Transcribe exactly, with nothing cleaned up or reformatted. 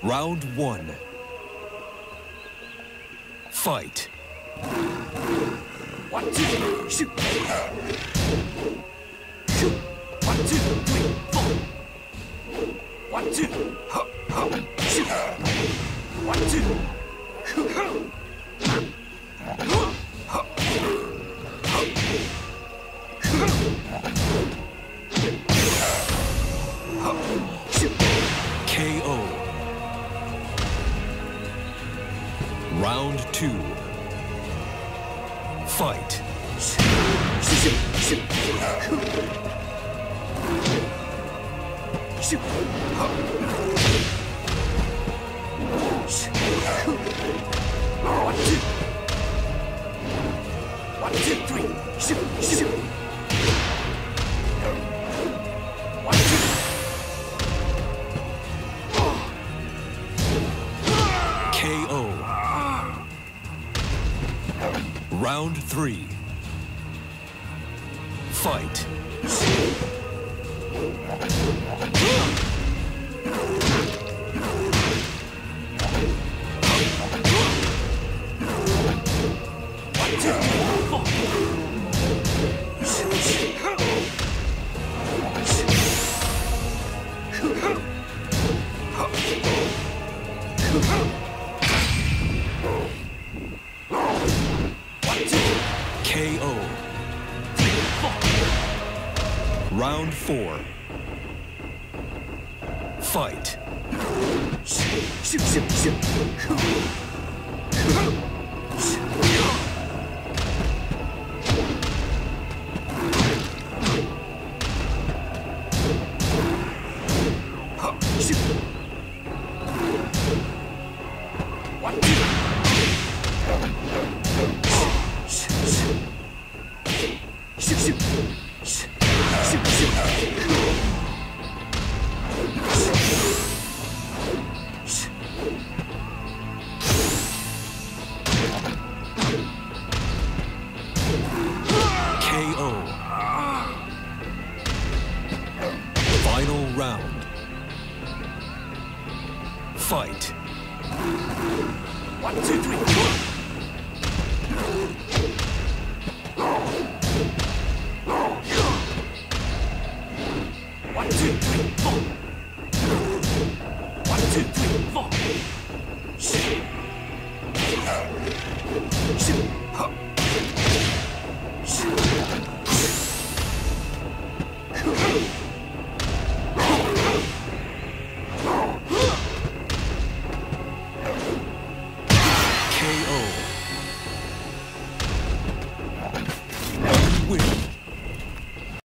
Round one. Fight. One, two, shoot. Shoot. One, two, three, four. One, two, huh, huh, shoot. One, two. Huh, huh, huh, huh, shoot. K O. Round two. Fight. Shoot, shoot, shoot. Shoot. Huh. Shoot. One, two. One, two, three. Shoot, shoot. One, two. K O. Round three. Fight. K O. Round four. Fight. Shoot, shoot, shoot. Shoot. One, two. Shoot, shoot. Shoot, shoot. Shoot, shoot, shoot. K O. Final round. Fight. One, two, three, four. One, two, three, four. One, two, three, four. Shoot. Shoot. Huh. Shoot. K O.